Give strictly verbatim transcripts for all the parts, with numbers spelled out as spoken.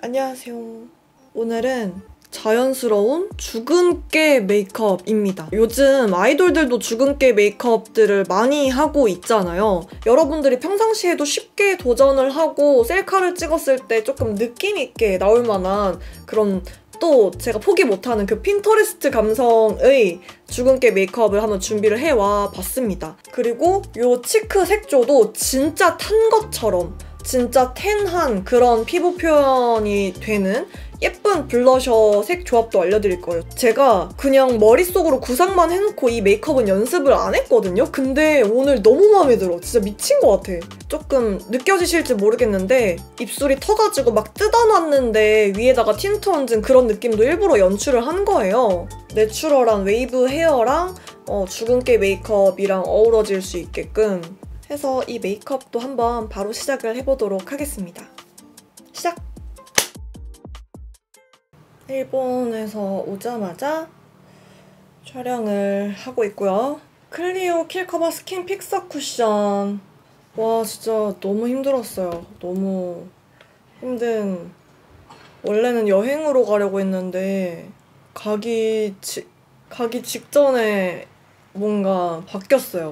안녕하세요. 오늘은 자연스러운 주근깨 메이크업입니다. 요즘 아이돌들도 주근깨 메이크업들을 많이 하고 있잖아요. 여러분들이 평상시에도 쉽게 도전을 하고 셀카를 찍었을 때 조금 느낌있게 나올 만한 그런, 또 제가 포기 못하는 그 핀터레스트 감성의 주근깨 메이크업을 한번 준비를 해와 봤습니다. 그리고 요 치크 색조도 진짜 탄 것처럼 진짜 텐한 그런 피부 표현이 되는 예쁜 블러셔 색 조합도 알려드릴 거예요. 제가 그냥 머릿속으로 구상만 해놓고 이 메이크업은 연습을 안 했거든요? 근데 오늘 너무 마음에 들어. 진짜 미친 것 같아. 조금 느껴지실지 모르겠는데 입술이 터가지고 막 뜯어놨는데 위에다가 틴트 얹은 그런 느낌도 일부러 연출을 한 거예요. 내추럴한 웨이브 헤어랑 어, 주근깨 메이크업이랑 어우러질 수 있게끔 해서 이 메이크업도 한번 바로 시작을 해보도록 하겠습니다. 시작! 일본에서 오자마자 촬영을 하고 있고요. 클리오 킬커버 스킨 픽서 쿠션. 와, 진짜 너무 힘들었어요. 너무 힘든. 원래는 여행으로 가려고 했는데 가기, 지, 가기 직전에 뭔가 바뀌었어요.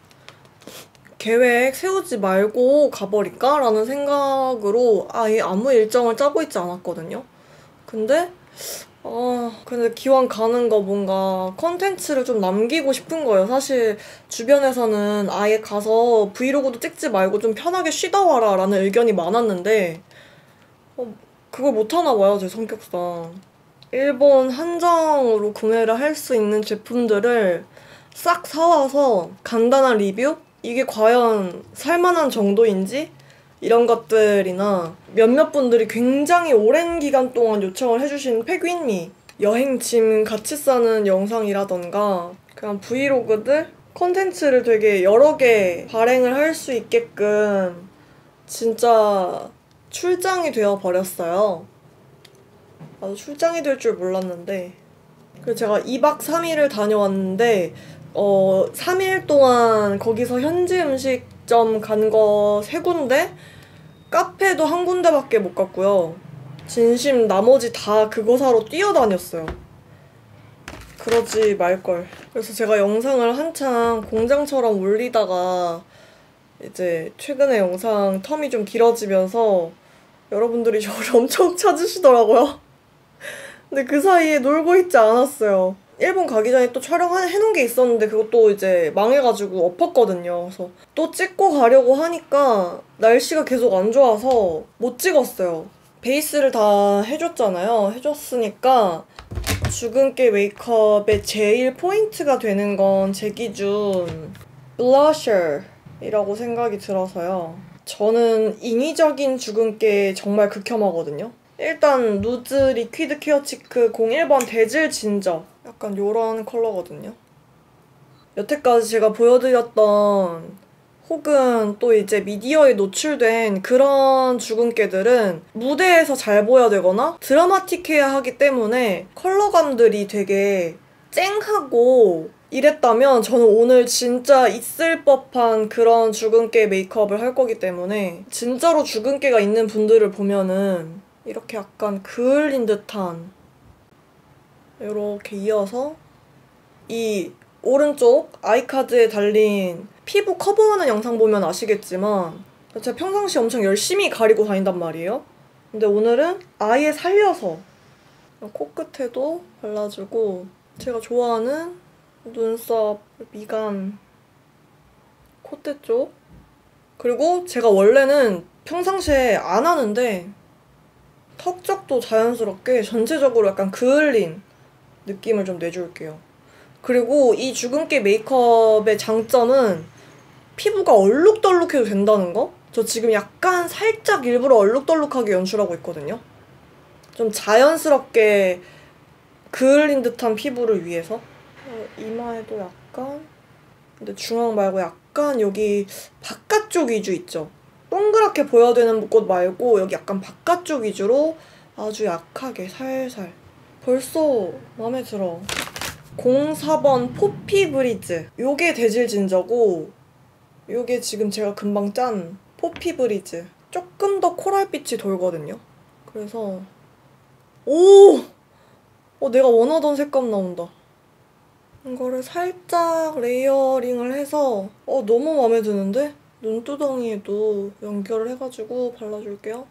계획 세우지 말고 가버릴까? 라는 생각으로 아예 아무 일정을 짜고 있지 않았거든요. 근데 아 근데 기왕 가는 거 뭔가 컨텐츠를 좀 남기고 싶은 거예요. 사실 주변에서는 아예 가서 브이로그도 찍지 말고 좀 편하게 쉬다 와라 라는 의견이 많았는데 어, 그걸 못하나 봐요, 제 성격상. 일본 한정으로 구매를 할 수 있는 제품들을 싹 사와서 간단한 리뷰? 이게 과연 살만한 정도인지? 이런 것들이나 몇몇 분들이 굉장히 오랜 기간 동안 요청을 해주신 팩윈미 여행 짐 같이 싸는 영상이라던가 그냥 브이로그들? 콘텐츠를 되게 여러 개 발행을 할 수 있게끔 진짜 출장이 되어버렸어요. 나도 출장이 될 줄 몰랐는데. 그래서 제가 이 박 삼 일을 다녀왔는데 어, 삼 일 동안 거기서 현지 음식점 간 거 세 군데? 카페도 한 군데밖에 못 갔고요. 진심 나머지 다 그거 사러 뛰어다녔어요. 그러지 말걸. 그래서 제가 영상을 한창 공장처럼 올리다가 이제 최근에 영상 텀이 좀 길어지면서 여러분들이 저를 엄청 찾으시더라고요. 근데 그 사이에 놀고 있지 않았어요. 일본 가기 전에 또 촬영해놓은 게 있었는데 그것도 이제 망해가지고 엎었거든요. 그래서 또 찍고 가려고 하니까 날씨가 계속 안 좋아서 못 찍었어요. 베이스를 다 해줬잖아요. 해줬으니까 주근깨 메이크업의 제일 포인트가 되는 건 제 기준 블러셔이라고 생각이 들어서요. 저는 인위적인 주근깨 정말 극혐하거든요. 일단 누드 리퀴드 케어 치크 공일 번 데즐 진저, 약간 요런 컬러거든요. 여태까지 제가 보여드렸던 혹은 또 이제 미디어에 노출된 그런 주근깨들은 무대에서 잘 보여야 되거나 드라마틱해야 하기 때문에 컬러감들이 되게 쨍하고 이랬다면 저는 오늘 진짜 있을 법한 그런 주근깨 메이크업을 할 거기 때문에 진짜로 주근깨가 있는 분들을 보면은 이렇게 약간 그을린 듯한 이렇게 이어서 이 오른쪽 아이카드에 달린 피부 커버하는 영상 보면 아시겠지만 제가 평상시 엄청 열심히 가리고 다닌단 말이에요. 근데 오늘은 아예 살려서 코끝에도 발라주고 제가 좋아하는 눈썹, 미간, 콧대 쪽, 그리고 제가 원래는 평상시에 안 하는데 턱 쪽도 자연스럽게 전체적으로 약간 그을린 느낌을 좀 내줄게요. 그리고 이 주근깨 메이크업의 장점은 피부가 얼룩덜룩해도 된다는 거? 저 지금 약간 살짝 일부러 얼룩덜룩하게 연출하고 있거든요. 좀 자연스럽게 그을린 듯한 피부를 위해서. 어, 이마에도 약간, 근데 중앙 말고 약간 여기 바깥쪽 위주 있죠? 동그랗게 보여야 되는 곳 말고 여기 약간 바깥쪽 위주로 아주 약하게 살살. 벌써 마음에 들어. 공사 번 포피 브리즈. 요게 데즐 진저고 요게 지금 제가 금방 짠 포피 브리즈. 조금 더 코랄빛이 돌거든요. 그래서 오! 어, 내가 원하던 색감 나온다. 이거를 살짝 레이어링을 해서 어, 너무 마음에 드는데? 눈두덩이에도 연결을 해가지고 발라줄게요.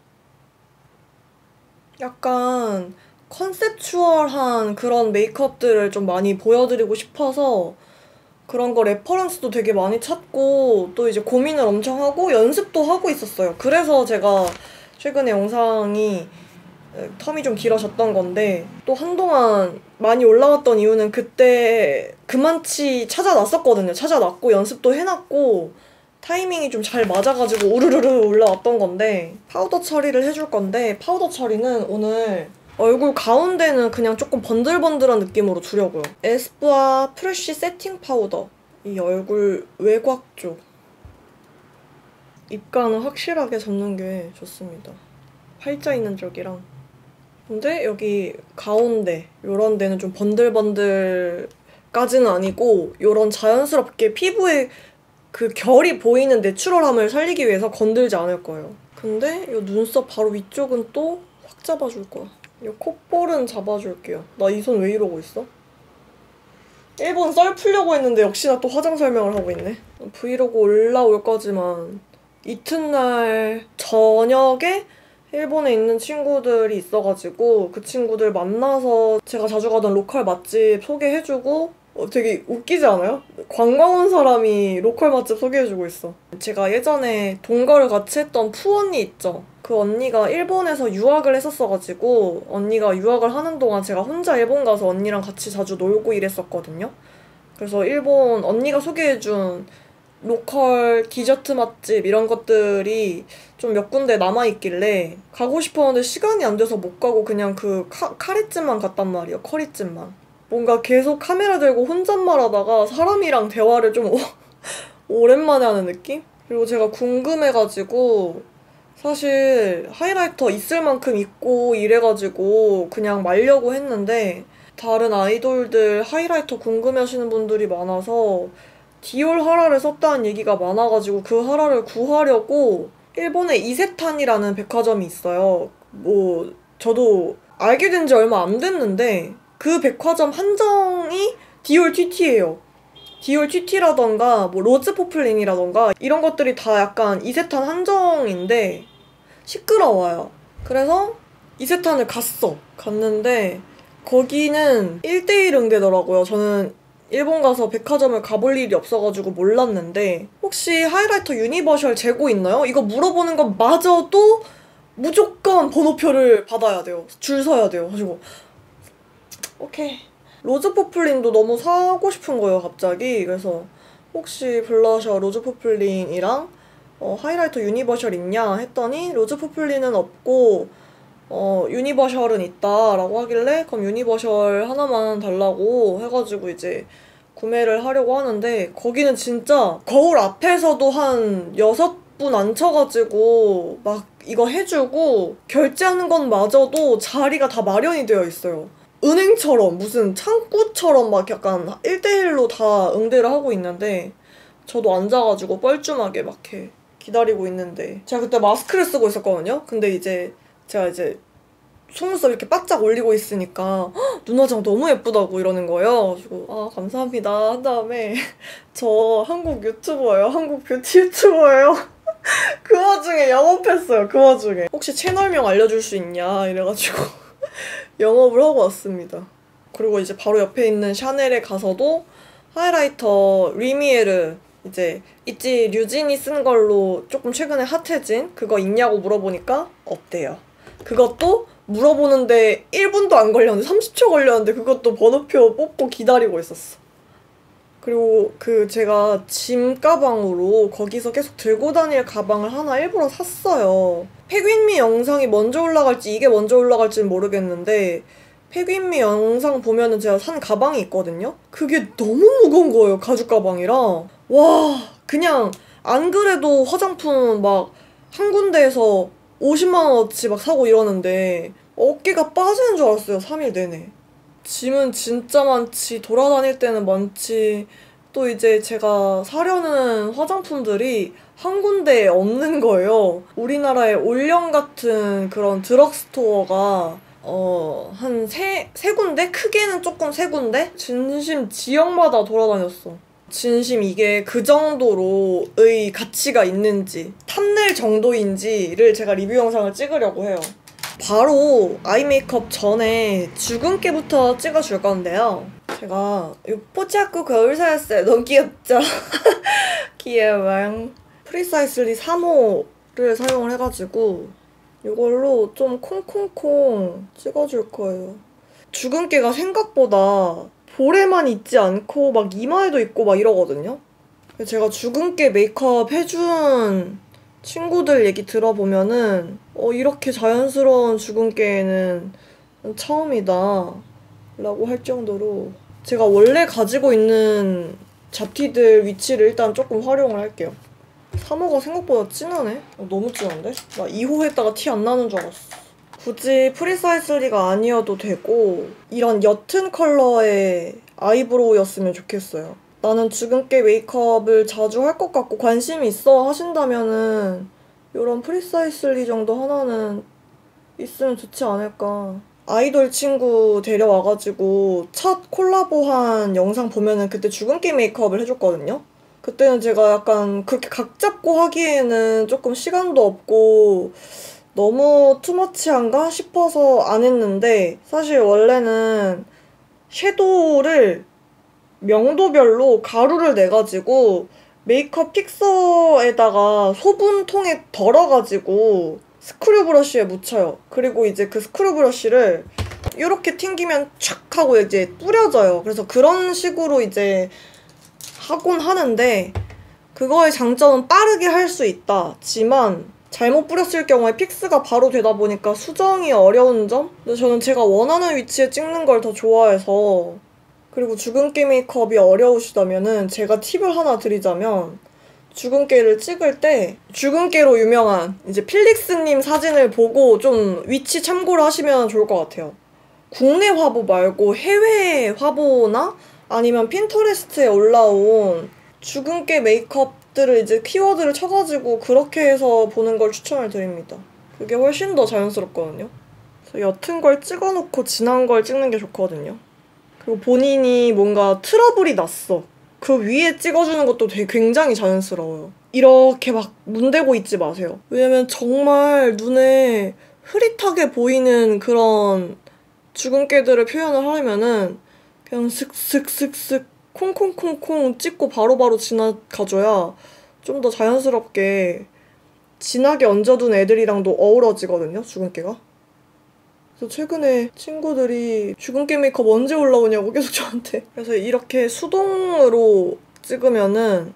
약간 컨셉추얼한 그런 메이크업들을 좀 많이 보여드리고 싶어서 그런 거 레퍼런스도 되게 많이 찾고 또 이제 고민을 엄청 하고 연습도 하고 있었어요. 그래서 제가 최근에 영상이 텀이 좀 길어졌던 건데 또 한동안 많이 올라왔던 이유는 그때 그만치 찾아놨었거든요. 찾아놨고 연습도 해놨고 타이밍이 좀 잘 맞아가지고 우르르르 올라왔던 건데 파우더 처리를 해줄 건데 파우더 처리는 오늘 얼굴 가운데는 그냥 조금 번들번들한 느낌으로 주려고요. 에스쁘아 프레쉬 세팅 파우더. 이 얼굴 외곽 쪽. 입가는 확실하게 잡는 게 좋습니다. 팔자 있는 쪽이랑. 근데 여기 가운데 요런 데는 좀 번들번들까지는 아니고 요런 자연스럽게 피부에 그 결이 보이는 내추럴함을 살리기 위해서 건들지 않을 거예요. 근데 이 눈썹 바로 위쪽은 또 확 잡아줄 거야. 이 콧볼은 잡아줄게요. 나 이 손 왜 이러고 있어? 일본 썰 풀려고 했는데 역시나 또 화장 설명을 하고 있네. 브이로그 올라올 거지만 이튿날 저녁에 일본에 있는 친구들이 있어가지고 그 친구들 만나서 제가 자주 가던 로컬 맛집 소개해주고 어, 되게 웃기지 않아요? 관광 온 사람이 로컬 맛집 소개해주고 있어. 제가 예전에 동거를 같이 했던 푸 언니 있죠? 그 언니가 일본에서 유학을 했었어가지고 언니가 유학을 하는 동안 제가 혼자 일본 가서 언니랑 같이 자주 놀고 이랬었거든요. 그래서 일본 언니가 소개해준 로컬 디저트 맛집 이런 것들이 좀 몇 군데 남아있길래 가고 싶었는데 시간이 안 돼서 못 가고 그냥 그 카, 카레집만 갔단 말이에요. 커리집만. 뭔가 계속 카메라 들고 혼잣말 하다가 사람이랑 대화를 좀 오랜만에 하는 느낌? 그리고 제가 궁금해가지고 사실 하이라이터 있을 만큼 있고 이래가지고 그냥 말려고 했는데 다른 아이돌들 하이라이터 궁금해하시는 분들이 많아서 디올 하라를 썼다는 얘기가 많아가지고 그 하라를 구하려고 일본에 이세탄이라는 백화점이 있어요. 뭐 저도 알게 된 지 얼마 안 됐는데 그 백화점 한정이 디올 티티예요. 디올 티티라던가 뭐 로즈 포플린이라던가 이런 것들이 다 약간 이세탄 한정인데 시끄러워요. 그래서 이세탄을 갔어. 갔는데 거기는 일 대일 응대더라고요. 저는 일본 가서 백화점을 가볼 일이 없어가지고 몰랐는데 혹시 하이라이터 유니버셜 재고 있나요? 이거 물어보는 것마저도 무조건 번호표를 받아야 돼요. 줄 서야 돼요. 가지고 오케이. 로즈 포플린도 너무 사고 싶은 거예요, 갑자기. 그래서 혹시 블러셔 로즈 포플린이랑 어, 하이라이터 유니버셜 있냐 했더니 로즈 포플린은 없고 어, 유니버셜은 있다라고 하길래 그럼 유니버셜 하나만 달라고 해가지고 이제 구매를 하려고 하는데 거기는 진짜 거울 앞에서도 한 여섯 분 앉혀가지고 막 이거 해주고 결제하는 것마저도 자리가 다 마련이 되어 있어요. 은행처럼 무슨 창구처럼 막 약간 일 대일로 다 응대를 하고 있는데 저도 앉아가지고 뻘쭘하게 막 이렇게 기다리고 있는데 제가 그때 마스크를 쓰고 있었거든요. 근데 이제 제가 이제 속눈썹 이렇게 바짝 올리고 있으니까 눈화장 너무 예쁘다고 이러는 거예요. 그래서 아 감사합니다 한 다음에 저 한국 유튜버예요. 한국 뷰티 유튜버예요. 그 와중에 영업했어요. 그 와중에 혹시 채널명 알려줄 수 있냐 이래가지고 영업을 하고 왔습니다. 그리고 이제 바로 옆에 있는 샤넬에 가서도 하이라이터 리미에르 이제 있지 류진이 쓴 걸로 조금 최근에 핫해진 그거 있냐고 물어보니까 없대요. 그것도 물어보는데 일 분도 안 걸렸는데 삼십 초 걸렸는데 그것도 번호표 뽑고 기다리고 있었어. 그리고 그 제가 짐 가방으로 거기서 계속 들고 다닐 가방을 하나 일부러 샀어요. 팩윈미 영상이 먼저 올라갈지 이게 먼저 올라갈지는 모르겠는데 팩윈미 영상 보면은 제가 산 가방이 있거든요? 그게 너무 무거운 거예요, 가죽 가방이라. 와, 그냥 안 그래도 화장품 막 한 군데에서 오십만 원어치 막 사고 이러는데 어깨가 빠지는 줄 알았어요, 삼 일 내내. 짐은 진짜 많지, 돌아다닐 때는 많지, 또 이제 제가 사려는 화장품들이 한 군데에 없는 거예요. 우리나라의 올영 같은 그런 드럭스토어가 어, 한 세, 세 군데? 크게는 조금 세 군데? 진심 지역마다 돌아다녔어. 진심 이게 그 정도로의 가치가 있는지, 탐낼 정도인지를 제가 리뷰 영상을 찍으려고 해요. 바로 아이 메이크업 전에 주근깨부터 찍어줄 건데요. 제가 이 포차코 거울사였어요. 너무 귀엽죠? 귀여워요. 프리사이슬리 삼 호를 사용을 해가지고 이걸로 좀 콩콩콩 찍어줄 거예요. 주근깨가 생각보다 볼에만 있지 않고 막 이마에도 있고 막 이러거든요. 제가 주근깨 메이크업 해준 친구들 얘기 들어보면은 어, 이렇게 자연스러운 주근깨는 처음이다 라고 할 정도로 제가 원래 가지고 있는 잡티들 위치를 일단 조금 활용을 할게요. 삼 호가 생각보다 진하네? 어, 너무 진한데? 나 이 호 했다가 티 안 나는 줄 알았어. 굳이 프리사이슬리가 아니어도 되고 이런 옅은 컬러의 아이브로우였으면 좋겠어요. 나는 주근깨 메이크업을 자주 할 것 같고 관심이 있어 하신다면은 이런 프리사이슬리 정도 하나는 있으면 좋지 않을까. 아이돌 친구 데려와가지고 첫 콜라보한 영상 보면은 그때 주근깨 메이크업을 해줬거든요. 그때는 제가 약간 그렇게 각 잡고 하기에는 조금 시간도 없고 너무 투머치한가 싶어서 안 했는데 사실 원래는 섀도우를 명도별로 가루를 내가지고 메이크업 픽서에다가 소분통에 덜어가지고 스크류 브러쉬에 묻혀요. 그리고 이제 그 스크류 브러쉬를 이렇게 튕기면 촥 하고 이제 뿌려져요. 그래서 그런 식으로 이제 하곤 하는데 그거의 장점은 빠르게 할 수 있다지만 잘못 뿌렸을 경우에 픽스가 바로 되다 보니까 수정이 어려운 점? 근데 저는 제가 원하는 위치에 찍는 걸 더 좋아해서. 그리고 주근깨 메이크업이 어려우시다면은 제가 팁을 하나 드리자면 주근깨를 찍을 때 주근깨로 유명한 이제 필릭스님 사진을 보고 좀 위치 참고를 하시면 좋을 것 같아요. 국내 화보 말고 해외 화보나 아니면 핀터레스트에 올라온 주근깨 메이크업들을 이제 키워드를 쳐가지고 그렇게 해서 보는 걸 추천을 드립니다. 그게 훨씬 더 자연스럽거든요. 그래서 옅은 걸 찍어놓고 진한 걸 찍는 게 좋거든요. 그리고 본인이 뭔가 트러블이 났어. 그 위에 찍어주는 것도 되게 굉장히 자연스러워요. 이렇게 막 문대고 있지 마세요. 왜냐면 정말 눈에 흐릿하게 보이는 그런 주근깨들을 표현을 하려면은 그냥 슥슥슥슥 콩콩콩콩 찍고 바로바로 지나가줘야 좀 더 자연스럽게 진하게 얹어둔 애들이랑도 어우러지거든요, 주근깨가. 그래서 최근에 친구들이 주근깨 메이크업 언제 올라오냐고 계속 저한테. 그래서 이렇게 수동으로 찍으면은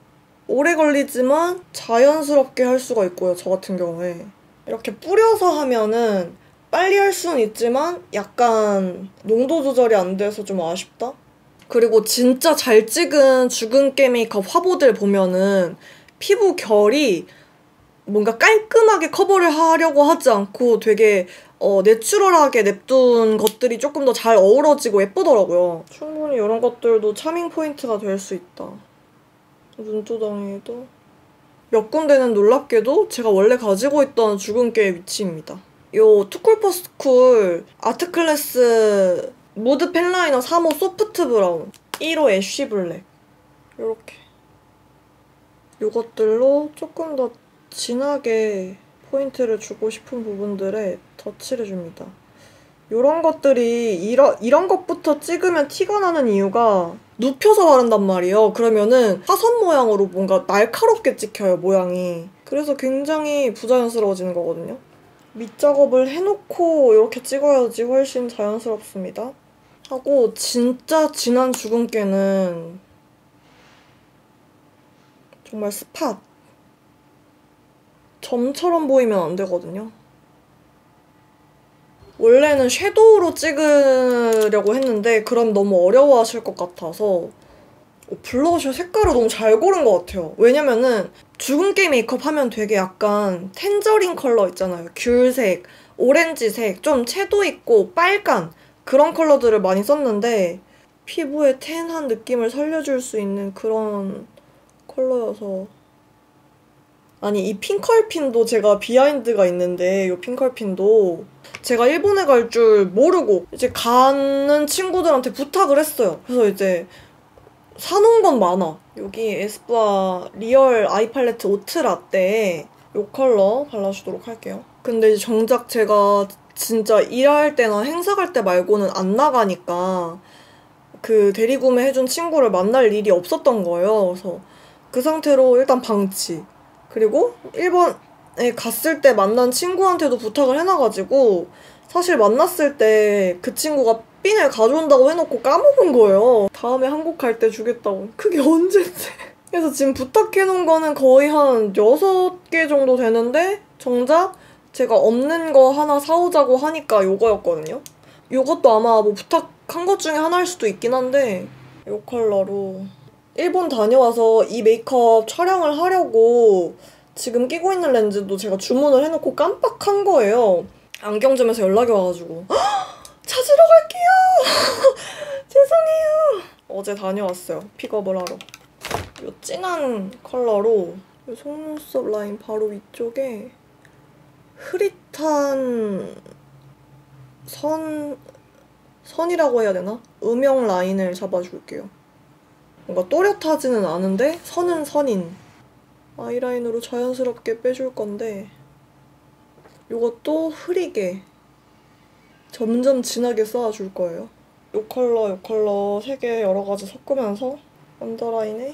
오래 걸리지만 자연스럽게 할 수가 있고요, 저 같은 경우에. 이렇게 뿌려서 하면은 빨리 할 수는 있지만 약간 농도 조절이 안 돼서 좀 아쉽다? 그리고 진짜 잘 찍은 주근깨 메이크업 화보들 보면은 피부 결이 뭔가 깔끔하게 커버를 하려고 하지 않고 되게 어, 내추럴하게 냅둔 것들이 조금 더 잘 어우러지고 예쁘더라고요. 충분히 이런 것들도 차밍 포인트가 될 수 있다. 눈두덩이에도 몇 군데는 놀랍게도 제가 원래 가지고 있던 주근깨의 위치입니다. 요 투쿨포스쿨 아트클래스 무드 펜라이너 삼 호 소프트 브라운 일 호 애쉬 블랙 요렇게 요것들로 조금 더 진하게 포인트를 주고 싶은 부분들에 덧칠을 해줍니다. 요런 것들이 이러, 이런 것부터 찍으면 티가 나는 이유가 눕혀서 바른단 말이에요. 그러면은 화선 모양으로 뭔가 날카롭게 찍혀요, 모양이. 그래서 굉장히 부자연스러워지는 거거든요. 밑작업을 해놓고 이렇게 찍어야지 훨씬 자연스럽습니다. 하고 진짜 진한 주근깨는 정말 스팟. 점처럼 보이면 안 되거든요. 원래는 섀도우로 찍으려고 했는데 그럼 너무 어려워하실 것 같아서 블러셔 색깔을 너무 잘 고른 것 같아요. 왜냐면은 주근깨 메이크업 하면 되게 약간 텐저린 컬러 있잖아요. 귤색, 오렌지색, 좀 채도 있고 빨간 그런 컬러들을 많이 썼는데 피부의 텐한 느낌을 살려줄 수 있는 그런 컬러여서. 아니, 이 핑컬핀도 제가 비하인드가 있는데, 이 핑컬핀도 제가 일본에 갈 줄 모르고 이제 가는 친구들한테 부탁을 했어요. 그래서 이제 사놓은 건 많아. 여기 에스쁘아 리얼 아이 팔레트 오트 라떼에 이 컬러 발라주도록 할게요. 근데 이제 정작 제가 진짜 일할 때나 행사 갈 때 말고는 안 나가니까 그 대리구매 해준 친구를 만날 일이 없었던 거예요. 그래서 그 상태로 일단 방치. 그리고 일본에 갔을 때 만난 친구한테도 부탁을 해놔가지고 사실 만났을 때 그 친구가 핀을 가져온다고 해놓고 까먹은 거예요. 다음에 한국 갈 때 주겠다고. 그게 언젠데. 그래서 지금 부탁해놓은 거는 거의 한 여섯 개 정도 되는데 정작 제가 없는 거 하나 사오자고 하니까 요거였거든요. 요것도 아마 뭐 부탁한 것 중에 하나일 수도 있긴 한데 요 컬러로 일본 다녀와서 이 메이크업 촬영을 하려고 지금 끼고 있는 렌즈도 제가 주문을 해놓고 깜빡한 거예요. 안경점에서 연락이 와가지고 찾으러 갈게요. 죄송해요. 어제 다녀왔어요. 픽업을 하러. 이 진한 컬러로 이 속눈썹 라인 바로 위쪽에 흐릿한 선... 선이라고 해야 되나? 음영 라인을 잡아줄게요. 뭔가 또렷하지는 않은데 선은 선인 아이라인으로 자연스럽게 빼줄 건데 이것도 흐리게 점점 진하게 쌓아줄 거예요. 이 컬러, 이 컬러 세 개 여러 가지 섞으면서 언더라인에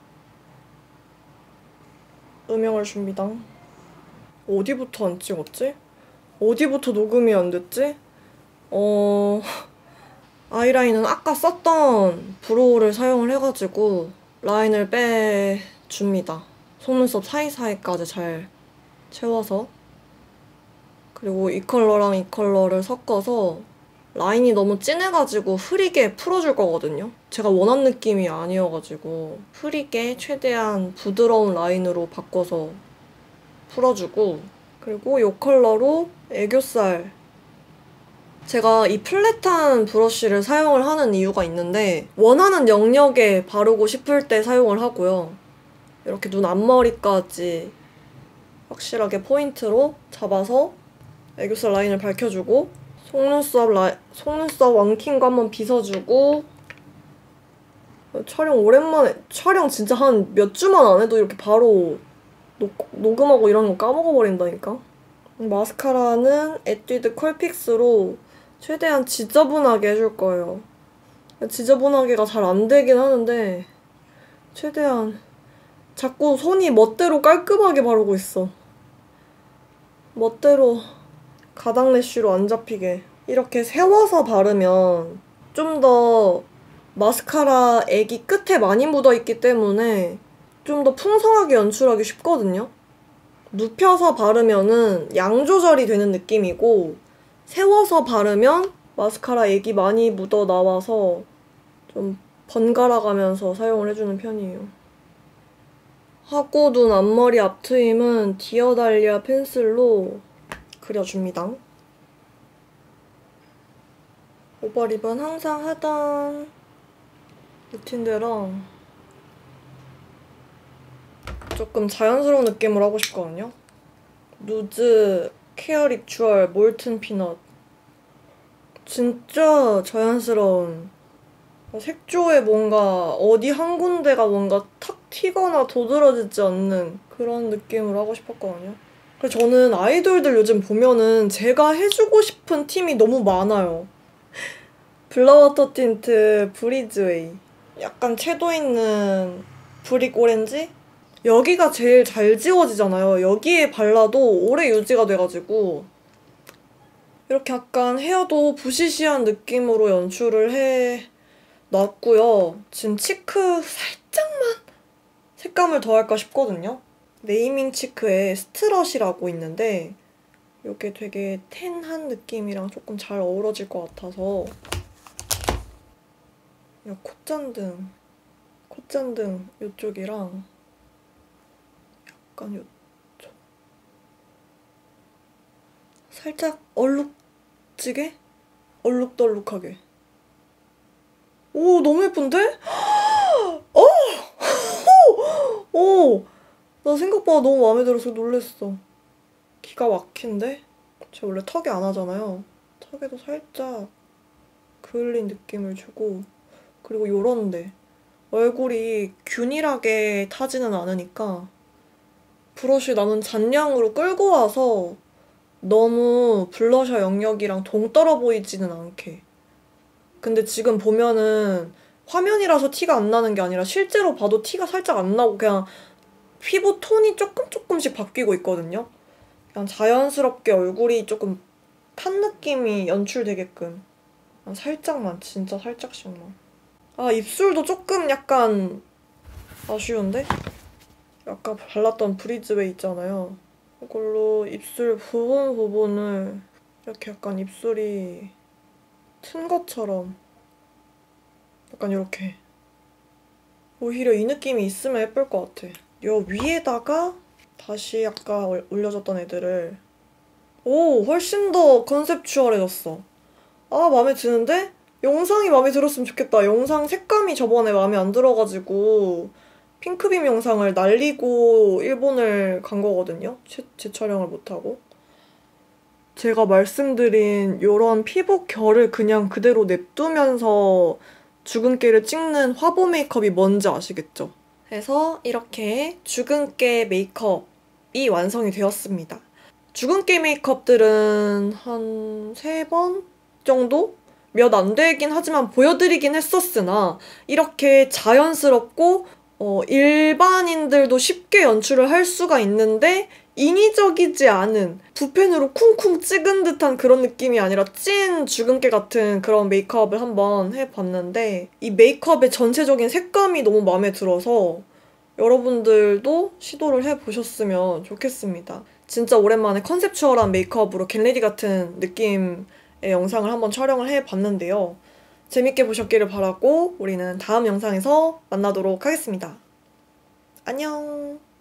음영을 줍니다. 어디부터 안 찍었지? 어디부터 녹음이 안 됐지? 어... 아이라인은 아까 썼던 브로우를 사용을 해가지고 라인을 빼줍니다. 속눈썹 사이사이까지 잘 채워서. 그리고 이 컬러랑 이 컬러를 섞어서 라인이 너무 진해가지고 흐리게 풀어줄 거거든요. 제가 원하는 느낌이 아니어가지고 흐리게 최대한 부드러운 라인으로 바꿔서 풀어주고, 그리고 이 컬러로 애교살. 제가 이 플랫한 브러쉬를 사용을 하는 이유가 있는데 원하는 영역에 바르고 싶을 때 사용을 하고요. 이렇게 눈 앞머리까지 확실하게 포인트로 잡아서 애교살 라인을 밝혀주고 속눈썹 라 속눈썹 엉킨 거 한번 빗어주고. 촬영 오랜만에, 촬영 진짜 한 몇 주만 안 해도 이렇게 바로 녹, 녹음하고 이런 거 까먹어버린다니까. 마스카라는 에뛰드 컬픽스로 최대한 지저분하게 해줄 거예요. 지저분하게가 잘 안 되긴 하는데 최대한. 자꾸 손이 멋대로 깔끔하게 바르고 있어. 멋대로 가닥 래쉬로 안 잡히게. 이렇게 세워서 바르면 좀 더 마스카라 액이 끝에 많이 묻어있기 때문에 좀 더 풍성하게 연출하기 쉽거든요. 눕혀서 바르면은 양 조절이 되는 느낌이고 세워서 바르면 마스카라 액이 많이 묻어 나와서 좀 번갈아 가면서 사용을 해주는 편이에요. 하고 눈 앞머리 앞트임은 디어달리아 펜슬로 그려줍니다. 오버립은 항상 하던 루틴대로 조금 자연스러운 느낌으로 하고 싶거든요. 누즈 케어 립추얼 몰튼 피넛. 진짜 자연스러운, 색조에 뭔가 어디 한 군데가 뭔가 탁 튀거나 도드라지지 않는 그런 느낌으로 하고 싶었거든요. 그래서 저는 아이돌들 요즘 보면은 제가 해주고 싶은 팀이 너무 많아요. 블러워터 틴트 브리즈웨이. 약간 채도 있는 브릭 오렌지? 여기가 제일 잘 지워지잖아요. 여기에 발라도 오래 유지가 돼가지고 이렇게 약간 헤어도 부시시한 느낌으로 연출을 해놨고요. 지금 치크 살짝만 색감을 더할까 싶거든요. 네이밍 치크에 스트럿이라고 있는데 이게 되게 텐한 느낌이랑 조금 잘 어우러질 것 같아서 이 콧잔등, 콧잔등 이쪽이랑 약간 요쪽 살짝 얼룩지게? 얼룩덜룩하게 오, 너무 예쁜데? 어! 오! 나 생각보다 너무 마음에 들어서 놀랬어. 기가 막힌데? 제가 원래 턱에 안 하잖아요. 턱에도 살짝 그을린 느낌을 주고, 그리고 요런데 얼굴이 균일하게 타지는 않으니까 브러쉬 나는 잔량으로 끌고 와서 너무 블러셔 영역이랑 동떨어 보이지는 않게. 근데 지금 보면은 화면이라서 티가 안 나는 게 아니라 실제로 봐도 티가 살짝 안 나고 그냥 피부 톤이 조금 조금씩 바뀌고 있거든요. 그냥 자연스럽게 얼굴이 조금 탄 느낌이 연출되게끔 살짝만, 진짜 살짝씩만. 아, 입술도 조금 약간 아쉬운데? 아까 발랐던 브리즈웨이 있잖아요. 이걸로 입술 부분 부분을 이렇게 약간 입술이 튼 것처럼 약간 이렇게 오히려 이 느낌이 있으면 예쁠 것 같아. 요 위에다가 다시 아까 올려줬던 애들을 오, 훨씬 더 컨셉추얼해졌어. 아, 마음에 드는데? 영상이 마음에 들었으면 좋겠다. 영상 색감이 저번에 마음에 안 들어가지고 핑크빔 영상을 날리고 일본을 간 거거든요. 재, 재촬영을 못하고. 제가 말씀드린 요런 피부 결을 그냥 그대로 냅두면서 주근깨를 찍는 화보 메이크업이 뭔지 아시겠죠? 그래서 이렇게 주근깨 메이크업이 완성이 되었습니다. 주근깨 메이크업들은 한 세 번 정도? 몇 안 되긴 하지만 보여드리긴 했었으나 이렇게 자연스럽고 어, 일반인들도 쉽게 연출을 할 수가 있는데 인위적이지 않은 붓펜으로 쿵쿵 찍은 듯한 그런 느낌이 아니라 찐 주근깨 같은 그런 메이크업을 한번 해봤는데 이 메이크업의 전체적인 색감이 너무 마음에 들어서 여러분들도 시도를 해보셨으면 좋겠습니다. 진짜 오랜만에 컨셉추얼한 메이크업으로 겟레디 같은 느낌의 영상을 한번 촬영을 해봤는데요. 재밌게 보셨기를 바라고 우리는 다음 영상에서 만나도록 하겠습니다. 안녕.